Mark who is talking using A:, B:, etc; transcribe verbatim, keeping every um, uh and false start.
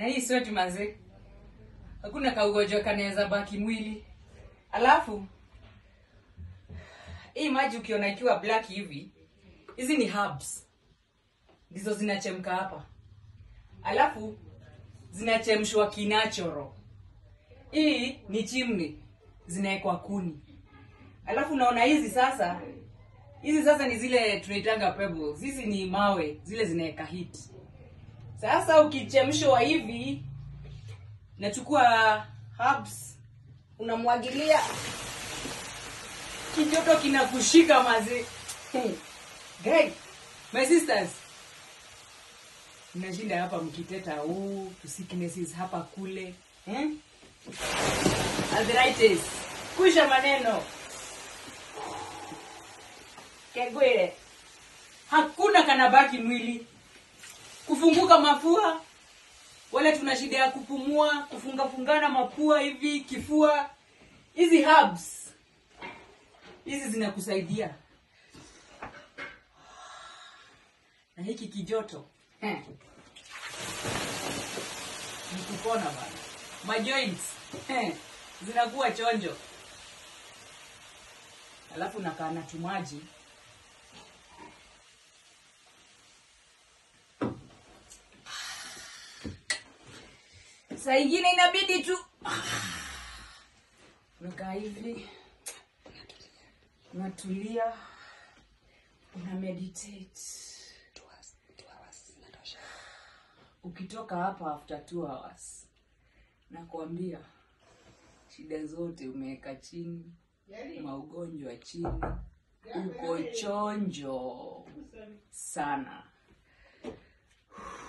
A: Na hii sweat manze. Hakuna kaugonjwa kanaweza baki mwili. Alafu hii maji ukiona ikiwa black hivi, hizi ni herbs. Ndizo zinachemka hapa. Alafu zinachemshwa kinachoro. Hii ni chimney, zinaekwa kuni. Alafu naona hizi sasa, hizi sasa ni zile tunaitanga pebbles. Hizi ni mawe, zile zinaeka heat. Sasa ukichemshwa hivi, nachukua herbs, unamwagilia, kijoto kinakushika maze. Hey, guys, my sisters, mnashinda hapa mkiteta huu, to sicknesses hapa kule, eh? Arthritis, kusha maneno. Kegwele, hakuna kanabaki mwili. Kufunguka mafua, wale tuna shida ya kupumua, kufunga fungana mapua hivi, kifua. Hizi herbs, hizi zinakusaidia. Na hiki kijoto, eh. Nikupona bana. My joints, eh, zinakuwa chonjo. Alafu nakaa na tumaji. Saa ingine inabidi tu unakaa hivi, unatulia, una meditate. Ukitoka hapa after two hours, nakwambia shida zote umeweka chini, maugonjwa chini, uko chonjo sana.